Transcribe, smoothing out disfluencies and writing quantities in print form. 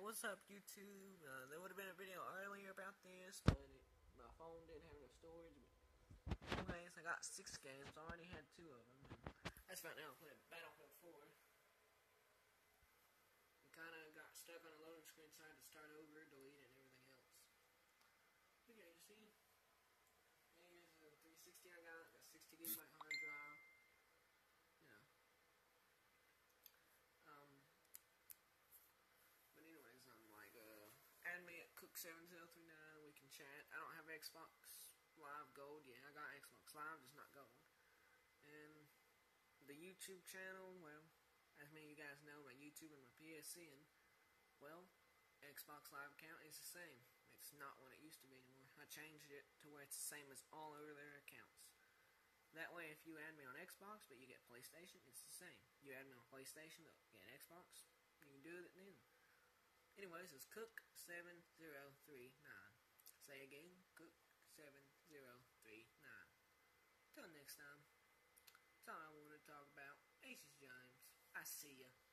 what's up YouTube? There would have been a video earlier about this, but my phone didn't have enough storage. But anyways, I got 6 games. I already had 2 of them. And that's about now. I'm playing Battlefield 4. We kind of got stuck on a loading screen, so I had to start over, delete it, and everything else. But yeah, you see, here's a 360 I got 60 gigabyte hard drive. You know. But anyways, I'm like, add me at Cook7039, we can chat. I don't have Xbox Live Gold yet. I got Xbox Live, just not Gold. And the YouTube channel, well, as many of you guys know, my YouTube and my PSN, well, Xbox Live account is the same. It's not what it used to be anymore. I changed it to where it's the same as all over their accounts. That way, if you add me on Xbox, but you get PlayStation, it's the same. You add me on PlayStation, but get Xbox, you can do it then. Anyways, it's Cook7039. Say again, Cook7039. Till next time, that's all I want to talk about. Aces James. I see ya.